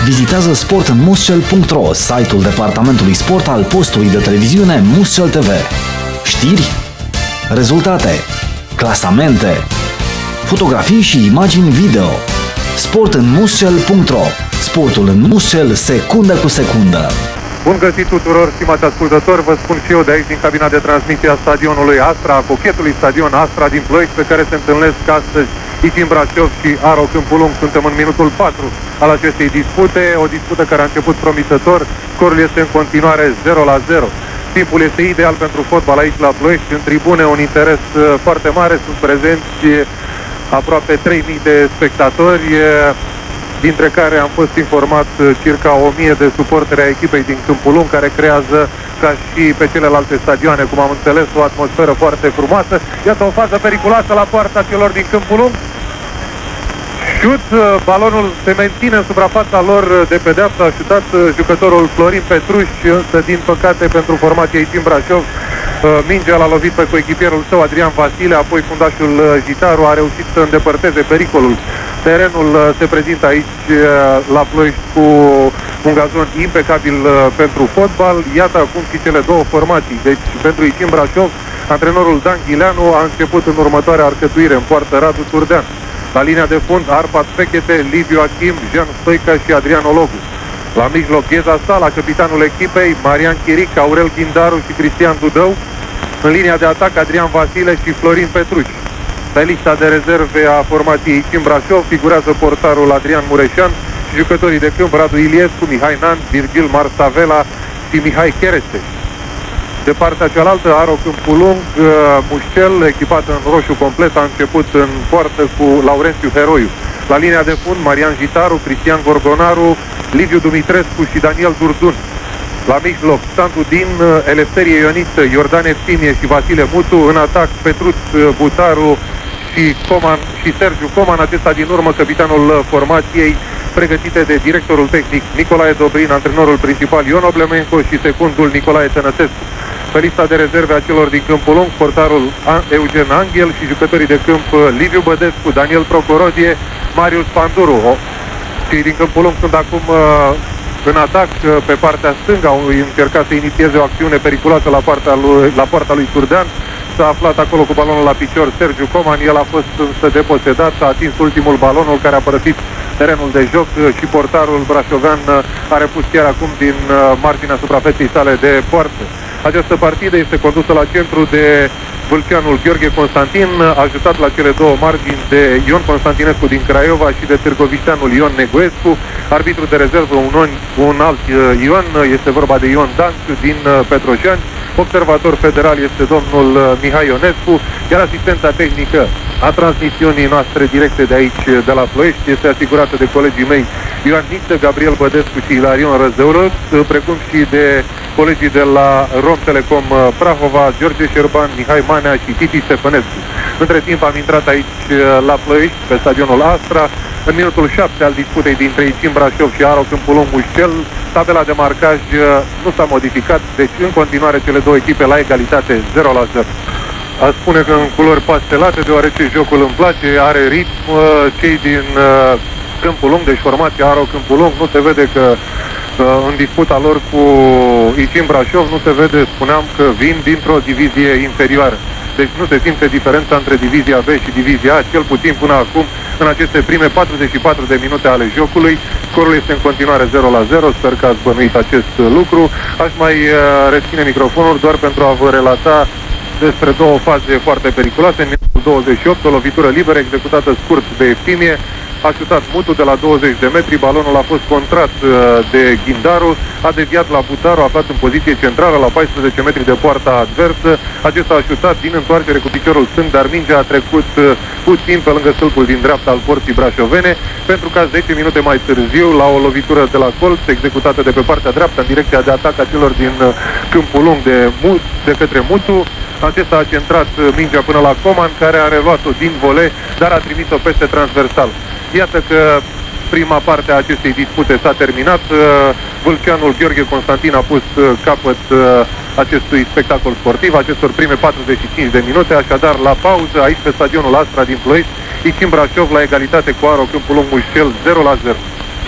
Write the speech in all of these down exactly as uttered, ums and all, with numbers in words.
Vizitează sport în muscel punct ro, site-ul departamentului sport al postului de televiziune Muscel T V. Știri, rezultate, clasamente, fotografii și imagini video. Sport în muscel punct ro. Sportul în muscel, secundă cu secundă. Bun găsit tuturor, stimați ascultători, vă spun și eu de aici din cabina de transmisie a stadionului Astra, a cochetului stadion Astra din Ploiești, pe care se întâlnesc astăzi I T I M Brașov și Aro Câmpul Lung. Suntem în minutul patru al acestei dispute, o dispută care a început promițător, scorul este în continuare zero la zero. Timpul este ideal pentru fotbal aici la Ploiești, în tribune un interes foarte mare, sunt prezenți aproape trei mii de spectatori, dintre care am fost informat circa o mie de suporteri a echipei din Câmpul Lung, care creează, ca și pe celelalte stadioane, cum am înțeles, o atmosferă foarte frumoasă. Iată o fază periculoasă la poarta celor din Câmpul Lung. Șut, balonul se menține în suprafața lor de pedeapsă, a șutat jucătorul Florin Petruș, însă din păcate pentru formația I T I M Brașov, mingea l-a lovit pe coechipierul său Adrian Vasile, apoi fundașul Jitaru a reușit să îndepărteze pericolul. Terenul se prezintă aici la Ploiești cu un gazon impecabil pentru fotbal. Iată acum și cele două formații. Deci pentru I T I M Brașov, antrenorul Dan Ghileanu a început în următoarea arcătuire, în poartă Radu Turdean. La linia de fund, Arpad Pechete, Liviu Achim, Jean Stoica și Adrian Ologu. La mijloc, Gheza Sala, capitanul echipei, Marian Chiric, Aurel Ghindaru și Cristian Dudău. În linia de atac, Adrian Vasile și Florin Petruș. Pe lista de rezerve a formației I T I M Brașov figurează portarul Adrian Mureșan și jucătorii de câmp Radu Iliescu, Mihai Nan, Virgil Marstavela și Mihai Cherețeș. De partea cealaltă, Aro Câmpul Lung, Mușcel, echipat în roșu complet, a început în poartă cu Laurențiu Heroiu. La linia de fund, Marian Jitaru, Cristian Gorgonaru, Liviu Dumitrescu și Daniel Durdun. La mijloc, Sandu Din, Elefterie Ioniță, Iordan Eftimie și Vasile Mutu. În atac, Petruț Butaru și, Coman, și Sergiu Coman, acesta din urmă capitanul formației, pregătite de directorul tehnic Nicolae Dobrin, antrenorul principal Ion Oblemenco și secundul Nicolae Tănăsescu. Pe lista de rezerve a celor din Câmpul Lung, portarul Eugen Anghel și jucătorii de câmp Liviu Bădescu, Daniel Procorodie, Marius Panduru. Cei din Câmpul Lung sunt acum în atac pe partea stângă, au încercat să inițieze o acțiune periculoasă la, partea lui, la poarta lui Turdean. S-a aflat acolo cu balonul la picior Sergiu Coman, el a fost însă deposedat, a atins ultimul balonul care a părăsit terenul de joc și portarul brașovean a repus chiar acum din marginea suprafeței sale de poartă. Această partidă este condusă la centru de vâlceanul Gheorghe Constantin, ajutat la cele două margini de Ion Constantinescu din Craiova și de târgovișteanul Ion Negoescu. Arbitru de rezervă un, on, un alt Ion, este vorba de Ion Danciu din Petroșani. Observator federal este domnul Mihai Ionescu, iar asistența tehnică a transmisiunii noastre directe de aici, de la Ploiești, este asigurată de colegii mei Ioan Niță, Gabriel Bădescu și Ilarion Răzăurăț, precum și de colegii de la Rom Telecom Prahova, George Șerban, Mihai Manea și Titi Stefănescu. Între timp am intrat aici la Ploiești, pe stadionul Astra, în minutul șapte al disputei dintre I T I M Brașov și Aro Câmpul Lung Mușcel. Tabela de marcaj nu s-a modificat, deci în continuare cele două echipe la egalitate zero la zero. A spune că în culori pastelate, deoarece jocul îmi place, are ritm. Cei din Câmpul Lung, deci formația Aro Câmpul Lung, nu se vede că în disputa lor cu I T I M Brașov, nu se vede, spuneam că vin dintr-o divizie inferioară. Deci nu se simte diferența între divizia B și divizia A, cel puțin până acum, în aceste prime patruzeci și patru de minute ale jocului. Scorul este în continuare zero la zero, sper că ați bănuit acest lucru. Aș mai reține microfonul doar pentru a vă relata despre două faze foarte periculoase. În minutul douăzeci și opt, o lovitură liberă executată scurt de Eftimie. A șutat Mutu de la douăzeci de metri, balonul a fost contrat de Ghindaru, a deviat la Butaru, aflat în poziție centrală la paisprezece metri de poarta adversă. Acesta a șutat din întoarcere cu piciorul stâng, dar mingea a trecut puțin pe lângă stâlpul din dreapta al porții brașovene, pentru ca zece minute mai târziu, la o lovitură de la colț, executată de pe partea dreaptă în direcția de atac a celor din Câmpul Lung de, Mut, de către Mutu, acesta a centrat mingea până la Coman, care a reluat-o din volei, dar a trimis-o peste transversal. Iată că prima parte a acestei dispute s-a terminat. Vâlceanul Gheorghe Constantin a pus capăt acestui spectacol sportiv, acestor prime patruzeci și cinci de minute, așadar la pauză aici pe stadionul Astra din Ploiești, I T I M Brașov la egalitate cu Aro Câmpul Lung Mușcel zero la zero.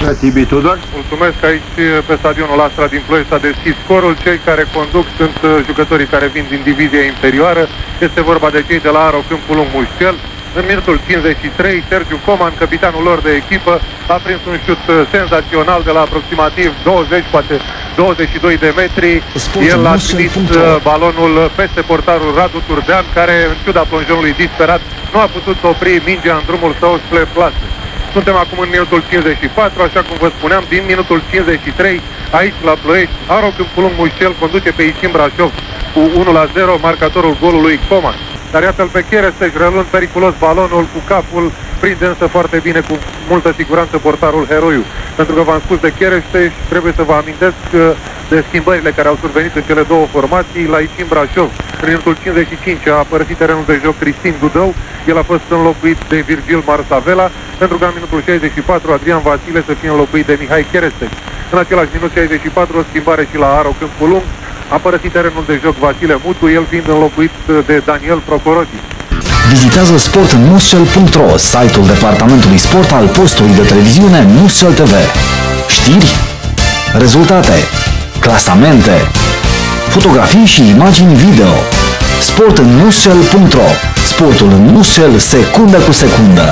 Tibi Tudor. Mulțumesc, aici pe stadionul Astra din Ploiești s-a deschis scorul. Cei care conduc sunt jucătorii care vin din divizia interioară. Este vorba de cei de la Aro Câmpul Lung Mușcel. În minutul cincizeci și trei, Sergiu Coman, capitanul lor de echipă, a prins un șut senzațional de la aproximativ douăzeci, poate douăzeci și doi de metri. El a trimis balonul peste portarul Radu Turdean, care, în ciuda plonjonului disperat, nu a putut opri mingea în drumul său spre plasă. Suntem acum în minutul cincizeci și patru, așa cum vă spuneam, din minutul cincizeci și trei, aici la Ploiești, Aro Câmpul Lung Mușcel conduce pe Ișim Brașov cu unu la zero, marcatorul golului Coman. Dar iată-l pe Cheresteș, reluând periculos balonul cu capul, prinde însă foarte bine, cu multă siguranță, portarul Heroiu. Pentru că v-am spus de Cheresteș, trebuie să vă amintesc de schimbările care au survenit în cele două formații. La Ișim Brașov, în minutul cincizeci și cinci, a părăsit terenul de joc Cristin Dudău, el a fost înlocuit de Virgil Marsavela, pentru că în minutul șaizeci și patru Adrian Vasile să fie înlocuit de Mihai Cheresteș. În același minut șaizeci și patru, o schimbare și la Aro Câmpul Lung, a părăsit terenul de joc Vasile Mutu, el fiind înlocuit de Daniel Procoroti. Vizitează sport muscel punct ro, site-ul departamentului sport al postului de televiziune Muscel T V. Știri, rezultate, clasamente, fotografii și imagini video. Sport în muscel punct ro. Sportul în Muscel, secundă cu secundă.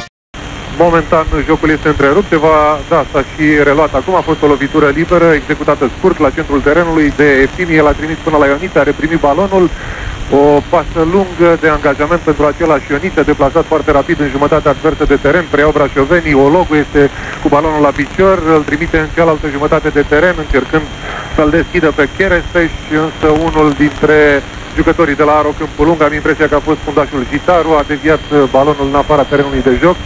Momentan jocul este întrerupt, va, da, s-a și reluat acum, a fost o lovitură liberă, executată scurt la centrul terenului de Eftimie, el a trimis până la Ionita, a reprimit balonul, o pasă lungă de angajament pentru același Ionita, deplasat foarte rapid în jumătatea adversă de teren, preiau brașovenii, Ologu este cu balonul la picior, îl trimite în cealaltă jumătate de teren, încercând să-l deschidă pe Cheresteș, însă unul dintre jucătorii de la Aro Câmpul Lung, am impresia că a fost fundașul Gitaru, a deviat balonul în afara terenului de joc.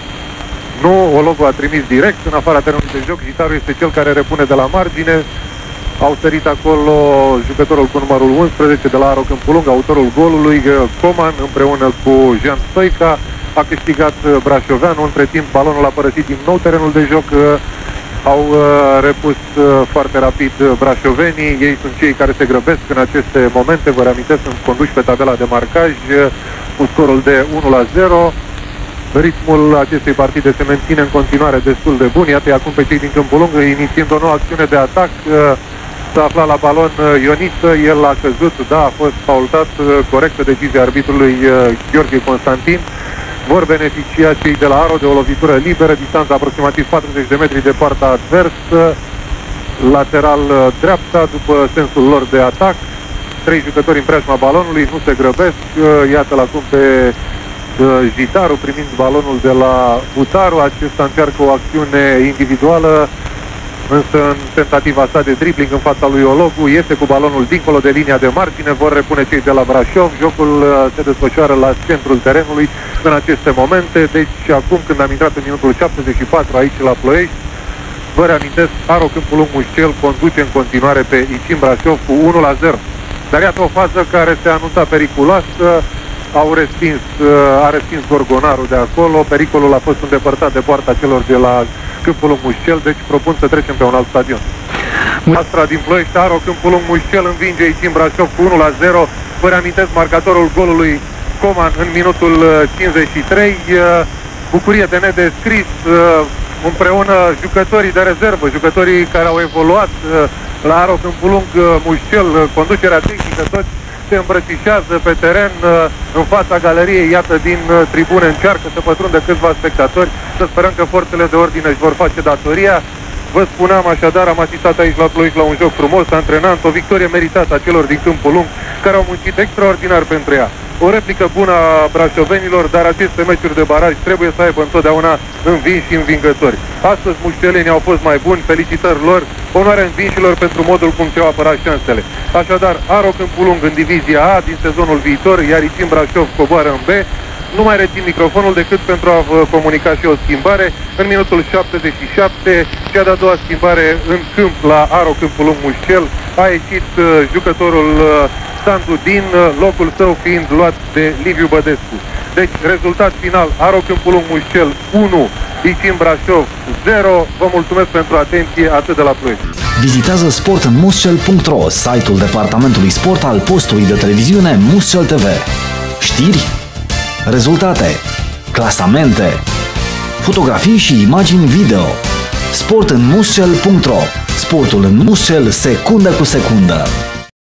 Nu, Ologu a trimis direct în afara terenului de joc, Gitaru este cel care repune de la margine. Au sărit acolo jucătorul cu numărul unsprezece de la Aro Câmpul Lung, autorul golului, Coman, împreună cu Jean Stoica. A câștigat brașoveanul, între timp balonul a părăsit din nou terenul de joc. Au repus foarte rapid brașovenii, ei sunt cei care se grăbesc în aceste momente, vă reamintesc, sunt conduși pe tabela de marcaj cu scorul de unu la zero. Ritmul acestei partide se menține în continuare destul de bun. Iată acum pe cei din Câmpul Lung inițiind o nouă acțiune de atac. S-a aflat la balon Ioniță, el a căzut, da, a fost faultat, corectă decizia arbitrului Gheorghe Constantin. Vor beneficia cei de la Aro de o lovitură liberă, distanța aproximativ patruzeci de metri de partea adversă, lateral dreapta, după sensul lor de atac. Trei jucători în preajma balonului, nu se grăbesc, iată-l acum pe Gitaru primind balonul de la Butaru, acesta încearcă o acțiune individuală, însă în tentativa sa de dribbling în fața lui Ologu, este cu balonul dincolo de linia de margine, vor repune cei de la Brașov, jocul se desfășoară la centrul terenului în aceste momente, deci acum când am intrat în minutul șaptezeci și patru aici la Ploiești, vă reamintesc, Aro Câmpul Lung Mușcel conduce în continuare pe Ișim Brașov cu unu la zero. Dar iată o fază care se anunța periculoasă, au respins, a respins Gorgonarul de acolo, pericolul a fost îndepărtat de poarta celor de la Câmpul Lung Mușcel, deci propun să trecem pe un alt stadion. Astra din Ploiești, Aro Câmpul Lung Mușcel învinge Ișim Brașov cu unu la zero. Vă reamintesc marcatorul golului Coman în minutul cincizeci și trei. Bucurie de nedescris, împreună jucătorii de rezervă, jucătorii care au evoluat la Aro Câmpul Lung Mușcel, conducerea tehnică, toți se îmbrățișează pe teren în fața galeriei, iată din tribune încearcă să pătrundă câțiva spectatori, să sperăm că forțele de ordine își vor face datoria. Vă spuneam așadar, am asistat aici la Ploiești la un joc frumos, antrenant, o victorie meritată a celor din Câmpul Lung, care au muncit extraordinar pentru ea. O replică bună a brașovenilor, dar aceste meciuri de baraj trebuie să aibă întotdeauna învinși și învingători. Astăzi mușcelenii au fost mai buni, felicitări lor, onoare învinșilor pentru modul cum și-au apărat șansele. Așadar, Aro Câmpul Lung în divizia A din sezonul viitor, iar Ișim Brașov coboară în B. Nu mai rețin microfonul decât pentru a vă comunica și o schimbare. În minutul șaptezeci și șapte, cea de-a doua schimbare în câmp la Aro Câmpul Lung Mușcel, a ieșit uh, jucătorul uh, Sandu Din, uh, locul său fiind luat de Liviu Bădescu. Deci, rezultat final, Aro Câmpul Lung Mușcel unu, Ișim Brașov zero. Vă mulțumesc pentru atenție, atât de la Ploiești. Vizitează sport în muscel punct ro, site-ul departamentului sport al postului de televiziune Muscel T V. Știri, rezultate, clasamente, fotografii și imagini video. sport în mușcel punct ro. Sportul în mușcel, secundă cu secundă.